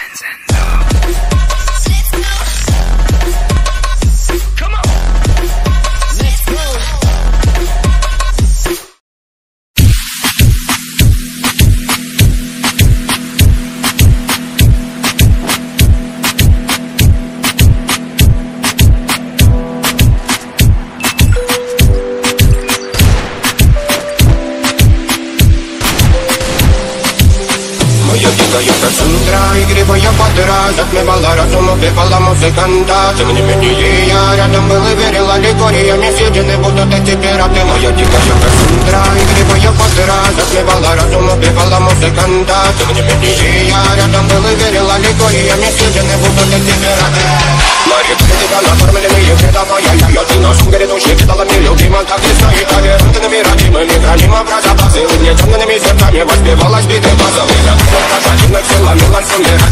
Дикая Кассандра, игривая подра, затмевала разум, убивала музыканта. Тем не менее я рядом был и верил аллегориями, съедены будут эти пираты. Моя дикая Кассандра, игривая подра, затмевала разум, убивала музыканта. Тем не менее я рядом был и верил аллегориями, съедены будут эти пираты. Мария Петика, накормленные предавая, я ты наш грядущий кидалами любима, так и стоит коверантными родимыми, хранимо про запасы. Угнетенными сердцами воспевалась биты базовые. Противных сил ломилась умирать.